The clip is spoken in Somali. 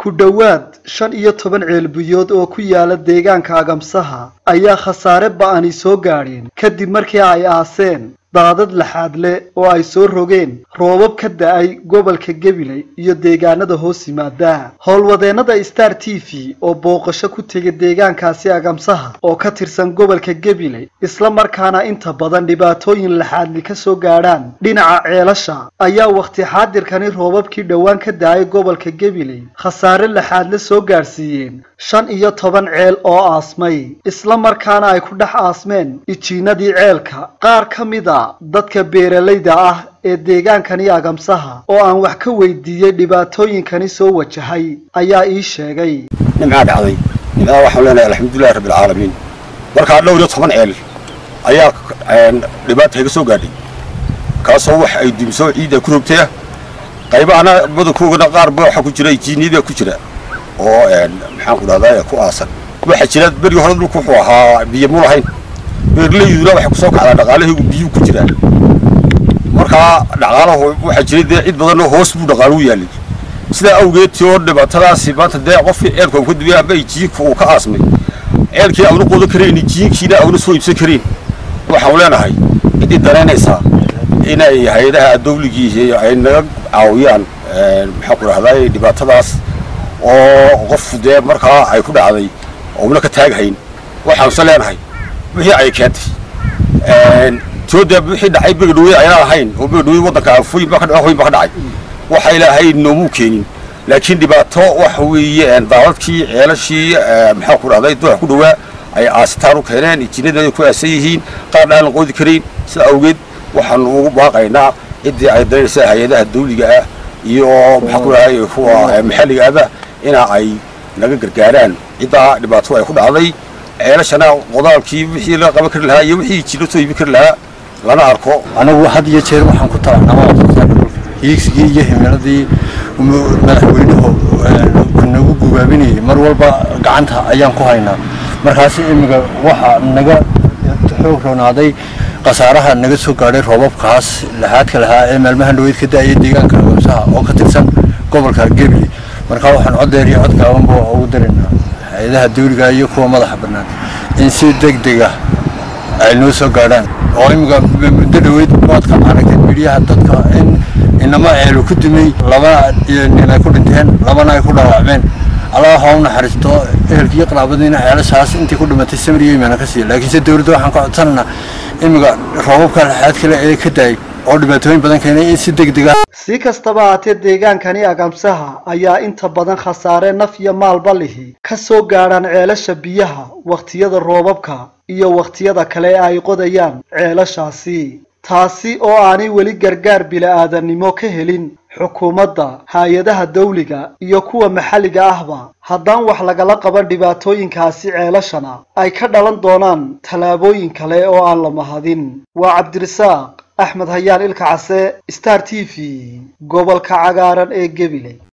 ku dhawaad 15 ceelbiyood oo ku yaala deegaanka Agamsaha ayaa khasaare ba'ani soo gaareen kadib markii ay aaseen daadad laxaad leh oo ay soo rogeen roobab ka da'ay gobolka Gabiley iyo deegaanada hoos yimaada howlwadeennada Star TV oo booqasho ku tegay deegaankaasi Agamsaha oo ka tirsan gobolka Gabiley isla markaana inta badan dhibaatooyin laxaad ka soo gaaraan dhinaca ceelasha ayaa waqti xaadirkani roobabkii dhawaan ka da'ay gobolka Gabiley khasaare laxaad la soo gaarsiiyeen 15 ceel oo aasmay isla markaana ay ku dhax aasmeen ijiinadii ceelka qaar kamida dadka beeralayda ah ee deegaankani Agamsaha oo aan wax ka weydiiyay dhibaatooyinkani soo wajahay ayaa ii sheegay nimca dhacday nimca waxa leenahay alxamdulillaah rabbil caalamiin marka dhowr iyo 10 ceel ayaa dhibaato ka soo gaadhay kaasoo wax ay dimso ciida ku rogtay qaybana badakooda qaar baa waxa ku jira ijiinida ku jira oo maxaan ku dhahdaa ku aasan waxa jira bari hore dhulku wuxuu ahaa biyo mu lahayn beerlaydu waxa ku soo kacda dhaqaalaha biyo ku jira marka dhaqaalaha waxa jira cid badan oo hoos buu dhaqaalu yaalay sida awgeed oo dhibaatadaasi baanta qof eerka ku dibay aba ijiinku ka aasmay eerkii aanu qodo kareen ijiinkiina aanu soo iibsan kareen waxa leenahay cid dareenaysa inay hay'adaha dawliga ay naga caawiyaan maxaa ku dhahdaa dhibaatadaas oo qof marka ay ku dhacday oo una ka taagayn waxaan leenahay wixii ay keentay tooda wixii dhacay bigdhooy ay ahayn oo bigdhooy wadanka afooyin ba ka dhacay waxa ilaahay noomu keenin laakiin dhibaato wax weeyeen daadadkii ceelashii maxaa ku dhahday doox ku dhawaa ay aastaan u keeneen ijiinada ku aasan yihiin qaar aan qoodi karin sida awgeed waxaan ugu baaqaynaa cidii ay dareysay hay'adaha dawliga ah iyo maxaa ku dhahday kuwa maxalliga ah ina ay naga gargaaraan cida dhibaato ay ku dhacday ceelashana qodaalkii wixii la qaban kari lahaa iyo wixii jiro soo iibin kari lahaa lana arko anagu had iyo jeer waxaan ku talanaa hiigsigii iyo himiladii madaxweynuhu nagu gubaabinayay mar walba gacanta ayaan ku haynaa markaas imiga waxa naga xoog roonaaday qasaaraha naga soo gaadhay roobabkaas lahaadka lahaa ee maalmahan dhaweyd ka da'ay deegaanka Agamsaha oo ka tirsan gobolka Gabiley marka waxaan codeer iyo cod gaaban boo ugu dareynaa hay'adaha dawliga iyo kuwa madaxa bannaan in si degdeg ah ay noo soo gaadhaan oo imiga muddo dhaweyd baadka aragtay midiyaha dadka inama eelo ku dumay laba nin ay ku dhinteen labana ay ku dhaawacmeen Allah ha u naxariisto ehelkii qaraabadiina ceelashaas intii ku dhimatay samriye iimaan ka sii laakiin si dawladda waxaan ka codsanaa imiga roobabka laxaad kale ee ka daay oo dhibaatooyin badan keenay in si degdeg ah si kastaba ahaatee deegaankani Agamsaha ayaa inta badan khasaare naf iyo maalba lihi ka soo gaaraan ceelasha biyaha waqtiyada roobabka iyo waqtiyada kale ay qodayaan ceelashaasi taasi oo aanay weli gargaar bilaadanimo ka helin xukuumadda hay'adaha dawliga iyo kuwa maxalliga ahba haddaan wax lagala qaban dhibaatooyinkaasi ceelashana ay ka dhalan doonaan talaabooyin kale oo aan la mahadin waa Cabdirasaaq Axmed Hayaan Ilka Case Star TV gobolka cagaaran ee Gabiley